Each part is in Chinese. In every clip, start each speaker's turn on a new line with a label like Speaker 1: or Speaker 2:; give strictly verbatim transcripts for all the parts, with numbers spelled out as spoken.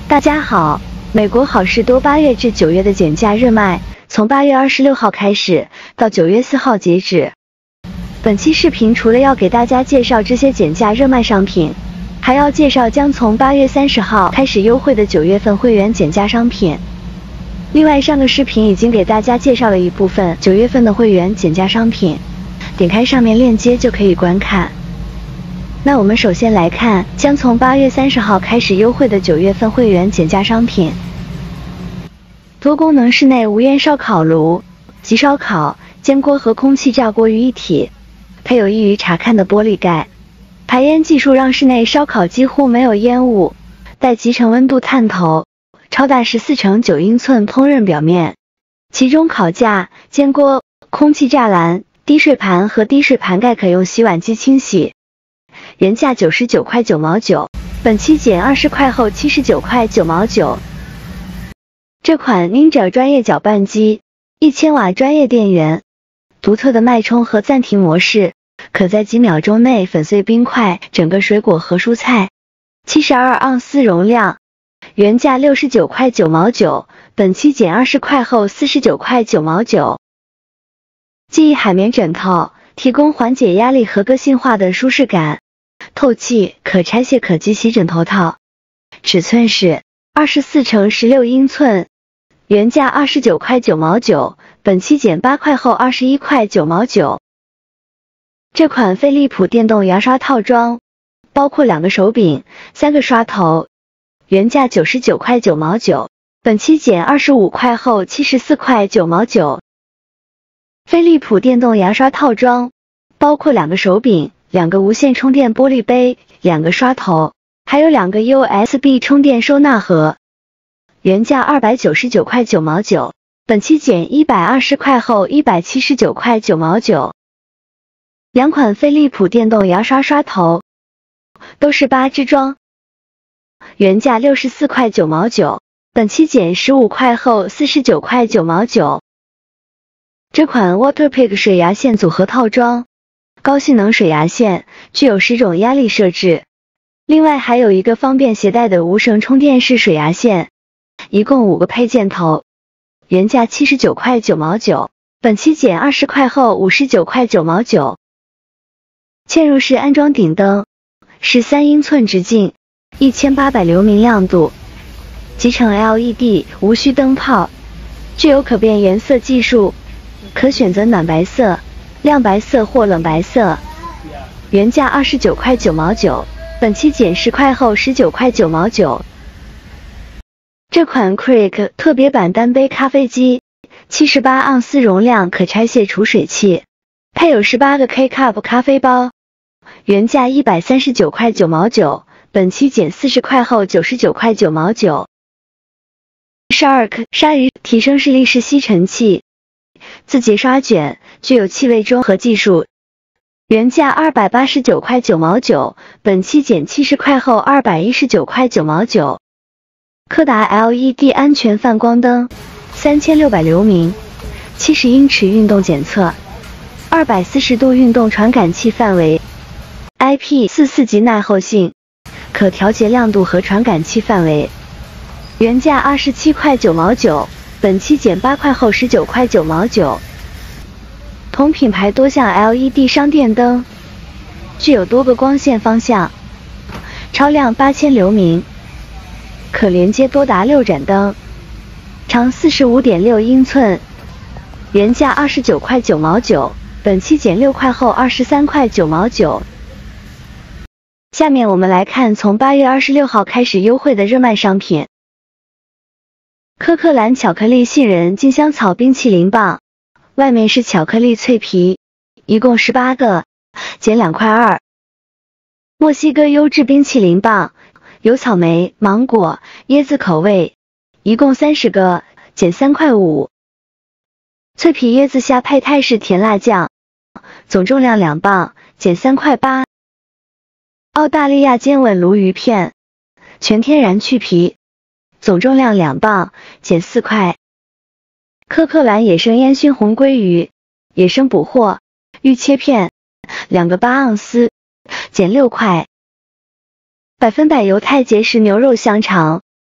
Speaker 1: 大家好，美国好事多八月至九月的减价热卖，从八月二十六号开始，到九月四号截止。本期视频除了要给大家介绍这些减价热卖商品，还要介绍将从八月三十号开始优惠的九月份会员减价商品。另外，上个视频已经给大家介绍了一部分九月份的会员减价商品，点开上面链接就可以观看。那我们首先来看将从八月三十号开始优惠的九月份会员减价商品。多功能室内无烟烧烤炉，集烧烤、煎锅和空气炸锅于一体，配有易于查看的玻璃盖，排烟技术让室内烧烤几乎没有烟雾，带集成温度探头，超大十四乘九英寸烹饪表面，其中烤架、煎锅、空气栅栏、滴水盘和滴水盘盖可用洗碗机清洗。原价九十九块九毛九，本期减二十块后七十九块九毛九。这款 Ninja 专业搅拌机，一千瓦专业电源，独特的脉冲和暂停模式，可在几秒钟内粉碎冰块、整个水果和蔬菜。七十二盎司容量，原价六十九块九毛九，本期减二十块后四十九块九毛九。记忆海绵枕头，提供缓解压力和个性化的舒适感。透气、可拆卸可机洗枕头套，尺寸是二十四乘十六英寸，原价二十九块九毛九，本期减八块后二十一块九毛九。这款飞利浦电动牙刷套装，包括两个手柄、三个刷头，原价九十九块九毛九，本期减二十五块后七十四块九毛九。飞利浦电动牙刷套装，包括两个手柄、两个无线充电玻璃杯、两个刷头，还有两个 U S B 充电收纳盒，原价二百九十九块九毛九，本期减一百二十块后一百七十九块九毛九。两款飞利浦电动牙刷刷头都是八支装，原价六十四块九毛九，本期减十五块后四十九块九毛九。这款 Waterpik 水牙线组合套装，高性能水牙线，具有十种压力设置，另外还有一个方便携带的无绳充电式水牙线，一共五个配件头，原价七十九块九毛九，本期减二十块后五十九块九毛九。嵌入式安装顶灯，十三英寸直径，一千八百流明亮度，集成 L E D 无需灯泡，具有可变颜色技术，可选择暖白色、亮白色或冷白色，原价二十九块九毛九，本期减十块后十九块九毛九。这款 Crick 特别版单杯咖啡机，七十八盎司容量，可拆卸储水器，配有十八个 K-Cup 咖啡包，原价一百三十九块九毛九，本期减四十块后九十九块九毛九。Shark 鲨鱼提升视力式吸尘器，自洁刷卷，具有气味中和技术，原价二百八十九块九毛九，本期减七十块后二百一十九块九毛九。柯达 L E D 安全泛光灯，三千六百流明，七十英尺运动检测，二百四十度运动传感器范围， I P 四四 级耐候性，可调节亮度和传感器范围，原价二十七块九毛九，本期减八块后十九块九毛九。同品牌多项 L E D 商电灯，具有多个光线方向，超亮八千流明，可连接多达六盏灯，长 四十五点六英寸，原价二十九块九毛九，本期减六块后二十三块九毛九。下面我们来看从八月二十六号开始优惠的热卖商品。科克兰巧克力杏仁金香草冰淇淋棒，外面是巧克力脆皮，一共十八个，减两块二。墨西哥优质冰淇淋棒，有草莓、芒果、椰子口味，一共三十个，减三块五。脆皮椰子虾配泰式甜辣酱，总重量两磅，减三块八。澳大利亚尖吻鲈鱼片，全天然去皮，总重量两磅，减四块。科克兰野生烟熏红鲑鱼，野生捕获，预切片，两个八盎司，减六块。百分百犹太结实牛肉香肠，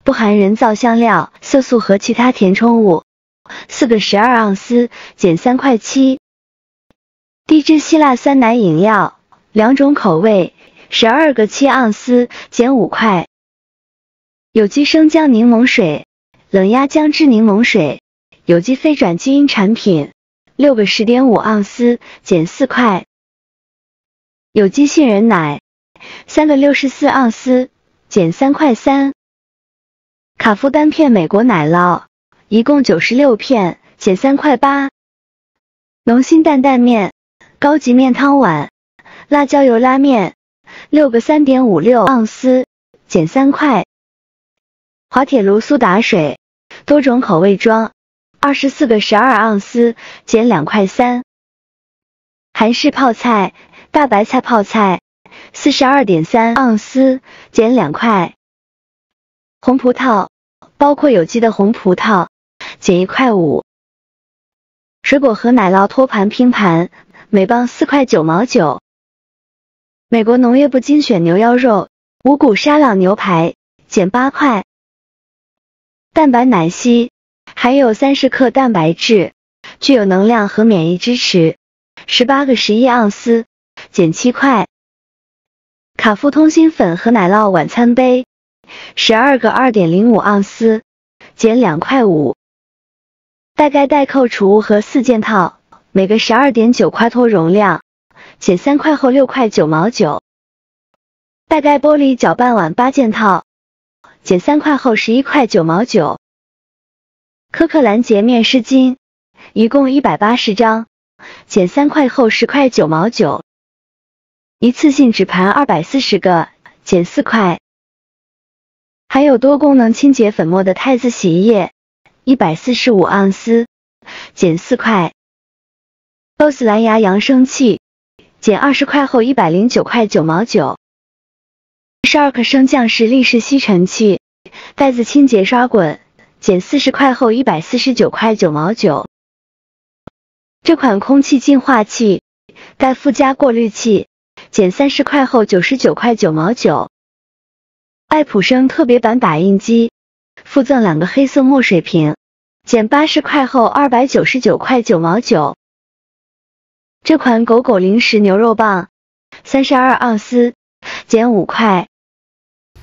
Speaker 1: 不含人造香料、色素和其他填充物，四个十二盎司，减三块七。低脂希腊酸奶饮料，两种口味，十二个七盎司，减五块。有机生姜柠檬水，冷压姜汁柠檬水，有机非转基因产品，六个十点五盎司，减四块。有机杏仁奶，三个六十四盎司，减三块三。卡夫单片美国奶酪，一共九十六片，减三块八。农心担担面，高级面汤碗，辣椒油拉面，六个三点五六盎司，减三块。滑铁卢苏打水，多种口味装，二十四个十二盎司，减两块三。韩式泡菜，大白菜泡菜，四十二点三盎司，减两块。红葡萄，包括有机的红葡萄，减一块五。水果和奶酪托盘拼盘，每磅四块九毛九。美国农业部精选牛腰肉，五谷沙朗牛排，减八块。蛋白奶昔，含有三十克蛋白质，具有能量和免疫支持，十八个十一盎司，减七块。卡夫通心粉和奶酪晚餐杯，十二个二点零五盎司，减两块五。带钙代扣储物盒四件套，每个十二点九块托容量，减三块后六块九毛九。带钙玻璃搅拌碗八件套，减三块后十一块九毛九。科克兰洁面湿巾，一共一百八十张，减三块后十块九毛九。一次性纸盘二百四十个，减四块。含有多功能清洁粉末的汰渍洗衣液，一百四十五盎司，减四块。B O S S 蓝牙扬声器，减二十块后一百零九块九毛九。十二克升降式立式吸尘器，袋子清洁刷滚，减四十块后一百四十九块九毛九。这款空气净化器带附加过滤器，减三十块后九十九块九毛九。爱普生特别版打印机，附赠两个黑色墨水瓶，减八十块后二百九十九块九毛九。这款狗狗零食牛肉棒，三十二盎司，减五块。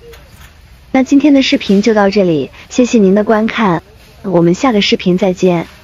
Speaker 1: 那今天的视频就到这里，谢谢您的观看，我们下个视频再见。